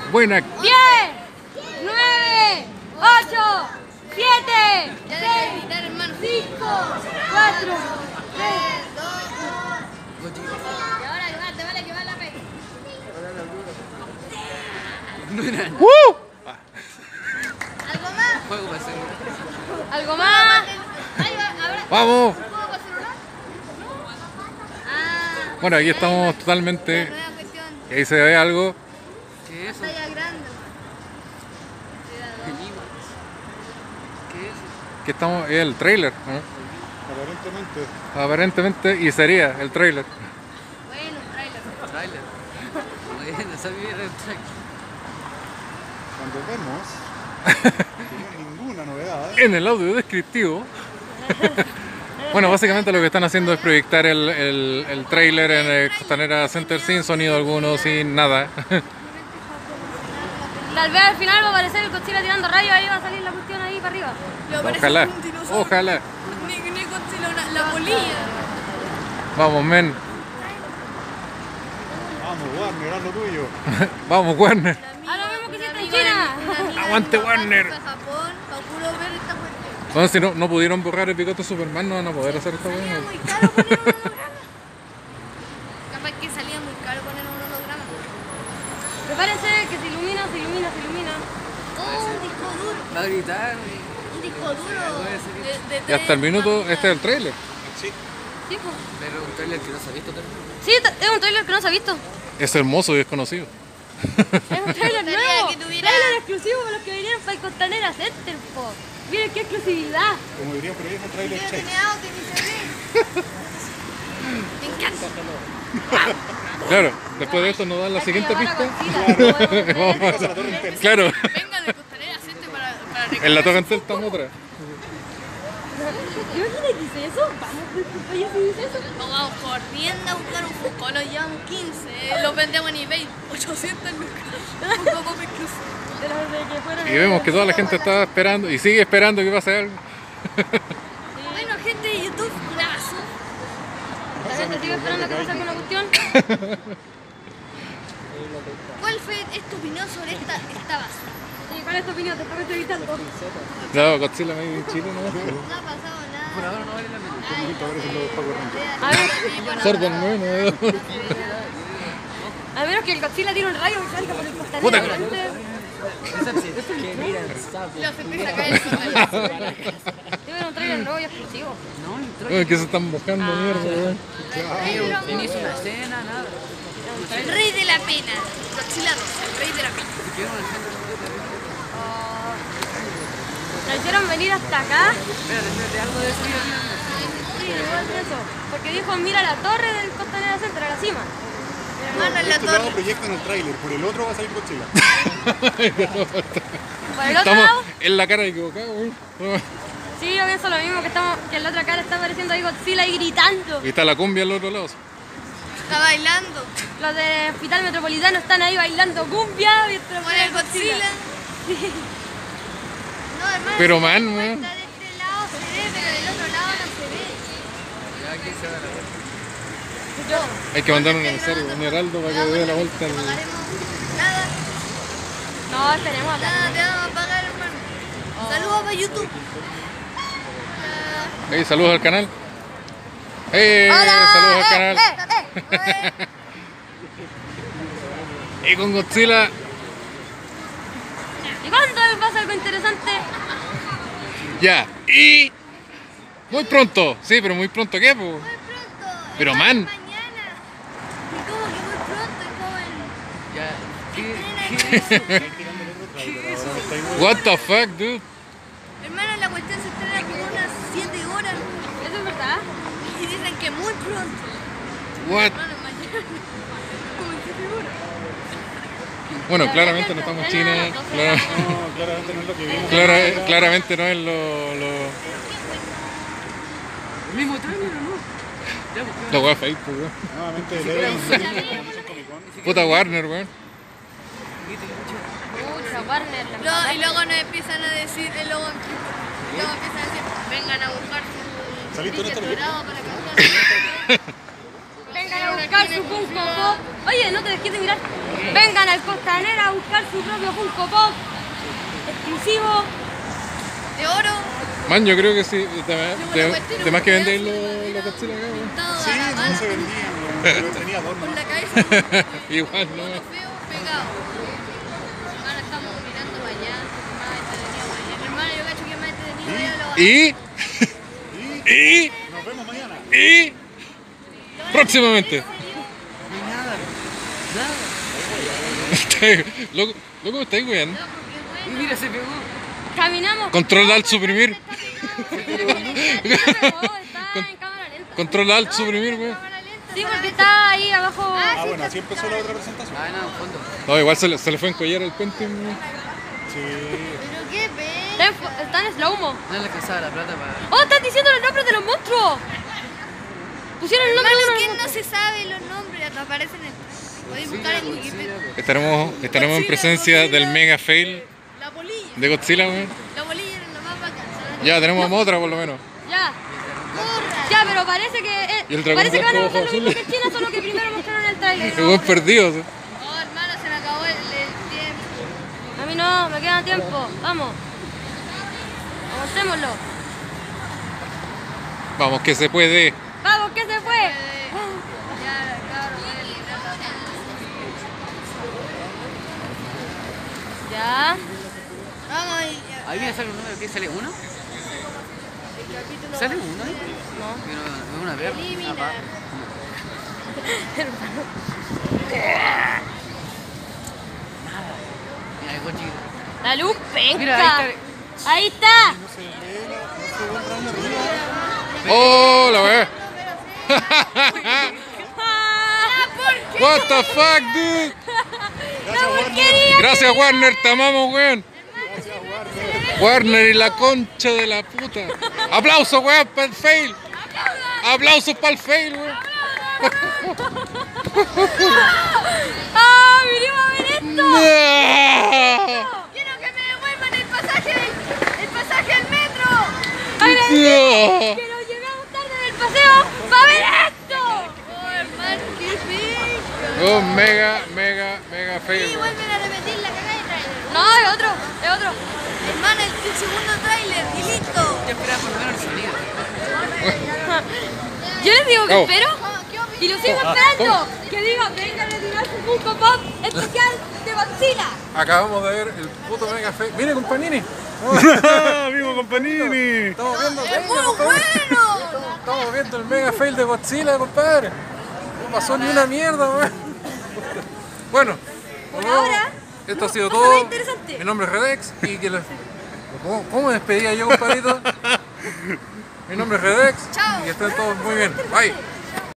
Buena. 10, 9, 8, 7, 6, 5, 4, 3, 2, 1. Y ahora te vale que va la P. ¿Algo más? Juego para hacer. ¿Algo más? ¡Vamos! ¿Juego para celular? Bueno, aquí estamos totalmente. Nueva cuestión. Y ahí se ve algo. ¿Qué es eso? Pantalla grande. El IVA. ¿Qué es eso? Que estamos. Es el trailer, ¿no? Aparentemente. Aparentemente, y sería el trailer. Bueno, trailer. Trailer. Bueno, sabía era el trailer. Cuando vemos que no hay ninguna novedad, En el audio descriptivo. Bueno, básicamente lo que están haciendo es proyectar el trailer en el Costanera Center sin sonido alguno, sin nada. Tal vez al final va a aparecer el Godzilla tirando rayos, ahí va a salir la cuestión ahí para arriba. Ojalá, ojalá. Ni Godzilla, la polilla. Vamos, men. vamos, Warner, haz lo tuyo. Vamos, Warner. A lo mismo que hiciste en China. Aguante, Warner. Fue a Japón, para puro ver esta cuestión. Bueno, si no pudieron borrar el bigote de Superman, no van a poder hacer esta Salía cosa. muy caro poner un holograma. Capaz que salía muy caro poner un holograma. Prepárense que se ilumina, se ilumina, se ilumina. Oh, un disco duro. Va a gritar. Un disco duro. Y hasta el minuto, este es el trailer. Sí. Sí, pues. Pero un trailer que no se ha visto también. Sí, es un trailer que no se ha visto. Es hermoso y desconocido. Es un trailer nuevo. Trailer exclusivo para los que vinieron para el Costanera Center, po. Miren qué exclusividad. Como dirían por ahí, es un trailer check. Me encanta. Claro, después de esto nos dan la siguiente pista. Pasa la torre entera. Claro, Venga de Costanera Center para en la torre Entel estamos otra. Imagínate que dice eso. Vamos, oye, si dice eso. Vamos corriendo a buscar un Funko, lo llevamos 15. Los vendemos en eBay. 800 lucas. Funko Pop exclusivo. De los de que fueron. Y vemos que toda la gente está esperando y sigue esperando que pase algo. Bueno, gente de YouTube, un abrazo. La gente sigue esperando que pase alguna cuestión. ¿Cuál fue tu opinión sobre esta basura? Sí, ¿cuál es tu opinión? Después me estoy gritando. No, Godzilla me en Chile, ¿no? No ha pasado nada. Por ahora no vale la pena. A ver, Sordo, no. a menos que el Godzilla tire un rayo y salga por el Puta Costanera. que- Que mira el sable. Los empieza a caer encima. Debe un trailer nuevo y exclusivo. No, un trailer. Que se están buscando mierda, weón. Ni hizo una escena, nada. El rey de la pena. Godzilla 2, el rey de la pena. Si quieren una escena, Nos hicieron venir hasta acá. espérate, algo de eso. Sí, igual de eso. Porque dijo, mira la torre del Costanera Center, a la cima. Hermano, en la Este lado torre. proyectan el trailer, por el otro va a salir Godzilla. Por el otro Estamos lado. en la cara equivocada, weón. Sí, yo pienso lo mismo, que en la otra cara está apareciendo ahí Godzilla y gritando. Y está la cumbia al otro lado. Está bailando. Los del Hospital Metropolitano están ahí bailando cumbia mientras muere el Godzilla. Sí. No, hermano. Pero man, weón. De este lado se ve, pero del otro lado no se ve. Ya aquí se da la vuelta. Hay que mandar un emisario, un heraldo para que dé la vuelta al... No pagaremos nada. No, esperemos hablar. Nada, te vamos a pagar, hermano. Saludos para YouTube. Hey, saludos al canal. Saludos al canal. Y con Godzilla. ¿Y cuándo pasa algo interesante? Ya. Y... Muy pronto. Sí, pero muy pronto, ¿qué, po? Muy pronto. Pero, man. Mañana. ¿Y cómo que muy pronto, joven? Ya. ¿Qué es eso? What the fuck, dude? Hermano, la cuestión se estrena como unas 7 horas. ¿Eso es verdad? Y dicen que muy pronto. What? Hermano, mañana. Como en 7 horas. Bueno, claramente no estamos en China. No, claramente no es lo que vimos. Claramente no es lo... ¿El mismo trailer o no? Ya, pues, La weá fake, pues, weón. Nuevamente deben Puta Warner, weón. Mucha Warner. Y luego nos empiezan a decir, luego empiezan a decir, vengan a buscar su ¿Saliste en esta ticket dorado para que vengan a buscar su Funko Pop. Oye, no te dejes de mirar. Vengan Vengan al Costanera a buscar su propio Funko Pop exclusivo de oro. Man, yo creo que sí. De más que vendéis los Godzilla acá, weón. Sí, no se vendían, weón, pero tenía adorno. Con la cabeza Igual, ¿no? feo pegado. Ahora estamos mirando para allá. Más entretenido para allá. Hermano, yo cacho que es más entretenido allá lo Y Nos vemos mañana. y próximamente. Loco, me estáis weando. Y mira, se pegó. Caminamos. Control Alt suprimir. Está en cámara lenta. Control Alt suprimir, weón. Sí, porque está ahí abajo. Ah, bueno, así empezó la otra presentación. Ah, no, fondo. No, igual se le fue a encollar el Pentium, weón. Sí. Pero qué pena. Está en slow-mo. No le alcanzaba la plata para... ¡Oh, están diciendo los nombres de los monstruos! Pusieron el nombre de uno de los ¿Quién no monstruos. se sabe los nombres? Aparecen en... Podéis buscar en Wikipedia. Estaremos en presencia del mega fail La polilla. de Godzilla, weón. La polilla era lo más bacán. Ya, tenemos a Mothra por lo menos. Ya. Ya, pero parece que... Y el dragón parece que van a blanco, mostrar lo mismo ojos que China, solo que primero mostraron el trailer. El weón perdido. ¿sí? Oh, hermano, se me acabó el tiempo. A mí no, me queda tiempo. Vamos. Avantémoslo. Vamos, que se puede. Vamos, ¿qué se fue? Ya, cabrón, Ya. vamos ahí. Ahí viene a salir un número, ¿qué sale? ¿Uno? ¿Sale uno ahí? No. Pero es una verde. Elimina. Mira, el coche. La luz penca. Mira, Ahí ahí está. está. ¡Oh, la weá! What the fuck, dude? ¡La porquería! Gracias, Warner, te amamos, weón. Warner y la concha de la puta. Aplausos, weón, para el fail. Aplausos para el fail, weón. ¡Ah! ¡Vinimos a ver esto! No. Quiero que me devuelvan el pasaje al metro. No. ¡Que nos llevamos tarde del paseo para ver esto! Oh, hermano, qué feo. Oh, mega fail, Y weón. vuelven a repetir la cagada de trailer. No, es otro, es otro. Hermano, el segundo trailer y listo. Yo esperaba por lo menos el sonido. Yo les digo que Oh. espero y lo sigo esperando. Que diga, venga a retirar su Funko Pop especial de Godzilla. Acabamos de ver el puto mega fail. Viene con Panini. Amigo con Panini. Estamos viendo, ¡Es muy bueno! estamos viendo el mega fail de Godzilla, compadre. No pasó ni una mierda, weón. Bueno, nos vemos. ahora, Esto ha sido pasa lo todo. interesante. Mi nombre es Redex y que ¿Cómo me despedía yo, compadrito? Mi nombre es Redex. Chao. Y que estén todos muy bien. Bye.